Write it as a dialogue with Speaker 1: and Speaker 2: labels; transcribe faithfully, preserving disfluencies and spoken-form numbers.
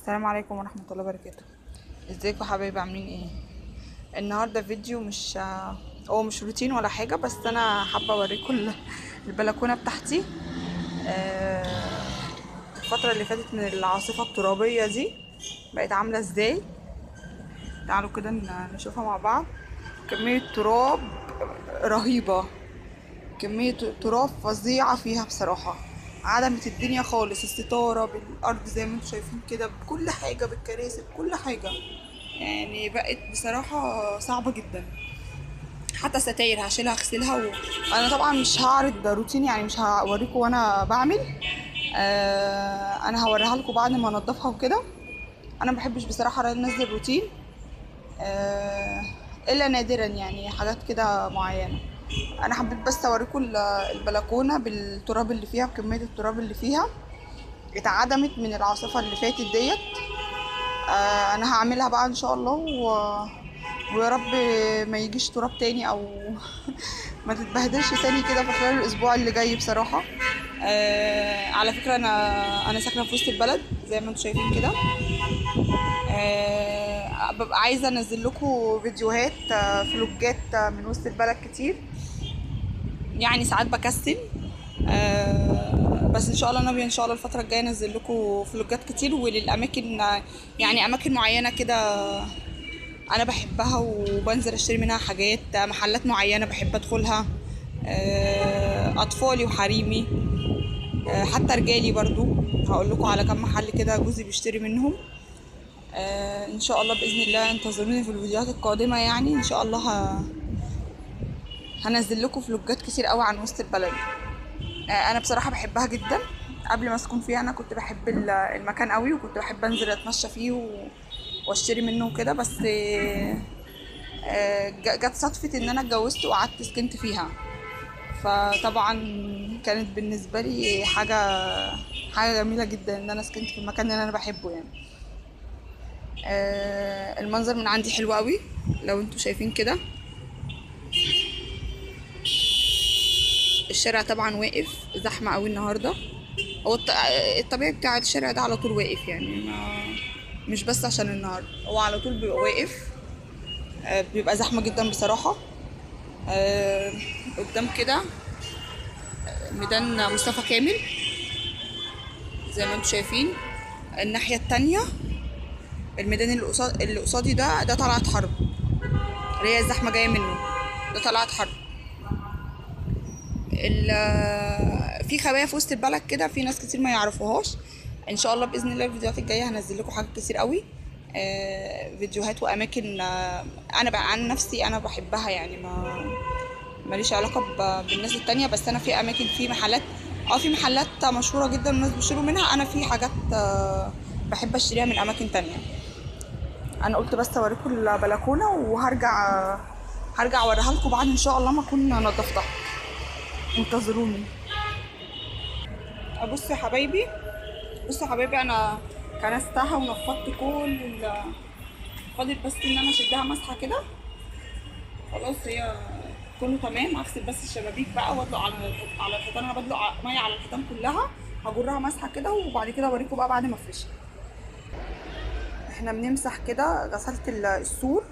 Speaker 1: السلام عليكم ورحمة الله وبركاته. ازيكم حبايبي، عاملين ايه؟ النهارده فيديو مش هو مش روتين ولا حاجة، بس انا حابة اوريكم ال- البلكونة بتاعتي. آه، الفترة اللي فاتت من العاصفة الترابية دي بقت عاملة ازاي. تعالوا كده ن- نشوفها مع بعض. كمية تراب رهيبة، كمية تراب فظيعة فيها بصراحة. عدمت الدنيا خالص، الستارة بالأرض زي ما انتم شايفين كده، بكل حاجة، بالكراسي، بكل حاجة. يعني بقت بصراحة صعبة جدا. حتى ستاير هشيلها اغسلها و... انا طبعا مش هعرض روتين، يعني مش هوريكم وانا بعمل. آه انا هوريها لكم بعد ما انضفها وكده. انا ما بحبش بصراحة انزل روتين، آه الا نادرا، يعني حاجات كده معينة. انا حبيت بس اوريكم ال- البلكونة بالتراب اللي فيها، بكمية التراب اللي فيها. اتعدمت من العاصفة اللي فاتت ديت. آه انا هعملها بقى ان شاء الله و... ويا رب ما يجيش تراب تاني، او ما تتبهدلش تاني كده في خلال الاسبوع اللي جاي بصراحة. آه على فكرة انا انا ساكنة في وسط البلد زي ما انتم شايفين كده. آه ببقى عايزة انزل لكم فيديوهات، آه فلوجات، آه من وسط البلد كتير. يعني ساعات بكسل. آه بس ان شاء الله ناوية ان شاء الله الفترة الجاية انزل لكم فلوجات كتير وللاماكن، آه، يعني اماكن معينة كده انا بحبها وبنزل اشتري منها حاجات، محلات معينة بحب ادخلها. آه، اطفالي وحريمي، آه، حتى رجالي برضو. هقول لكم على كم محل كده جوزي بيشتري منهم. آه، ان شاء الله باذن الله انتظروني في الفيديوهات القادمة. يعني ان شاء الله ه... هنزل لكم فلوجات كتير قوي عن وسط البلد. آه، انا بصراحة بحبها جدا. قبل ما اسكن فيها انا كنت بحب ال- المكان قوي، وكنت بحب انزل اتمشى فيه و... واشتري منه وكده. بس آه، آه، ج- جت صدفة ان انا اتجوزت وقعدت سكنت فيها. فطبعا كانت بالنسبة لي حاجة حاجة جميلة جدا ان انا سكنت في المكان اللي انا بحبه يعني. آه، المنظر من عندي حلو قوي لو انتوا شايفين كده. الشارع طبعا واقف زحمة قوي النهاردة. هو الط- الطبيعي بتاع الشارع ده على طول واقف، يعني ما مش بس عشان النهاردة، هو على طول بيبقى واقف. آه، بيبقى زحمة جدا بصراحة. آه، قدام كده ميدان مصطفى كامل زي ما انتم شايفين. الناحية التانية الميدان اللي قصاد اللي قصادي ده ده طلعت حرب، اللي هي الزحمة جاية منه. ده طلعت حرب. ال- في خبايا في وسط البلد كده، في ناس كتير ما يعرفوهاش. ان شاء الله باذن الله الفيديوهات الجايه هنزل لكم حاجات كتير قوي. آه، فيديوهات واماكن، آه، انا بقى عن نفسي انا بحبها، يعني ما ماليش علاقه ب- بالناس التانية. بس انا في اماكن، في محلات، اه في محلات مشهوره جدا الناس بيشتروا منها. انا في حاجات آه، بحب اشتريها من اماكن تانية. انا قلت بس اوريكم البلكونه، وهرجع هرجع اوريها لكم بعد ان شاء الله ما اكون نظفتها. انتظروني. بصوا يا حبايبي، بصوا يا حبايبي، انا كنستها ونفضت كل ال- فاضل بس ان انا اشدها مسحه كده. خلاص هي كله تمام. هغسل بس الشبابيك بقى واطلق على الح- على الحيطان. انا بدلق ع- ميه على الحيطان كلها. هجرها مسحه كده وبعد كده اوريكم بقى بعد ما افرشها. احنا بنمسح كده. غسلت ال- السور